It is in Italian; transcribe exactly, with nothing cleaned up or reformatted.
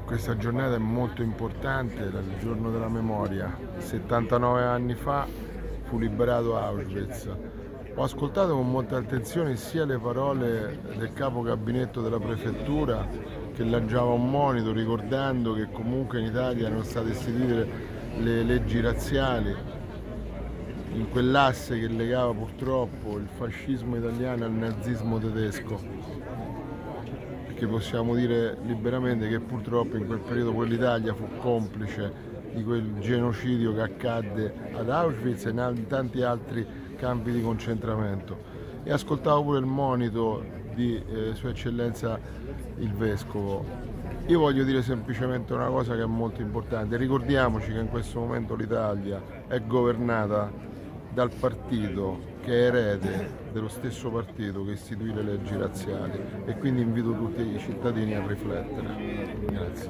Questa giornata è molto importante, è il giorno della memoria. settantanove anni fa fu liberato Auschwitz. Ho ascoltato con molta attenzione sia le parole del capo gabinetto della prefettura, che lanciava un monito ricordando che comunque in Italia erano state istituite le leggi razziali, in quell'asse che legava purtroppo il fascismo italiano al nazismo tedesco. Che possiamo dire liberamente che purtroppo in quel periodo poi l'Italia fu complice di quel genocidio che accadde ad Auschwitz e in tanti altri campi di concentramento. E ascoltavo pure il monito di eh, Sua Eccellenza il Vescovo. Io voglio dire semplicemente una cosa che è molto importante: ricordiamoci che in questo momento l'Italia è governata dal partito che è erede dello stesso partito che istituì le leggi razziali, e quindi invito tutti i cittadini a riflettere. Grazie.